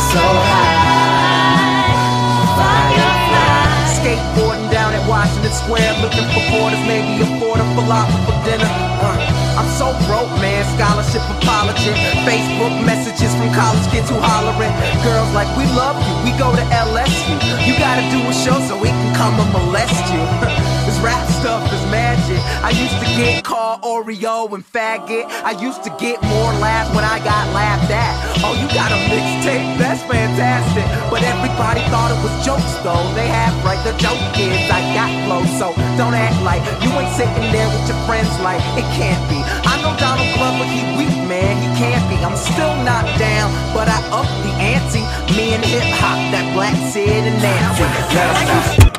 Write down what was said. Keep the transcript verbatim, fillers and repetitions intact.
so high, firefly. Skateboarding down at Washington Square, looking for quarters, maybe afford a falafel for dinner. Uh, I'm so broke, man, scholarship apology. Facebook messages from college kids who hollering. Girls like, we love you, we go to L S U. You gotta do a show so we can come and molest you. This rap stuff is magic. I used to get called Oreo and faggot. I used to get more laughs when I got laughed at. Oh, you got a mixtape? That's fantastic. But everybody thought it was jokes though. They have right, the joke is I got flow, so don't act like you ain't sitting there with your friends like it can't be. I know Donald Glover, he weak, man, he can't be. I'm still not down, but I up the ante. Me and hip hop, that Black Sid and Nancy.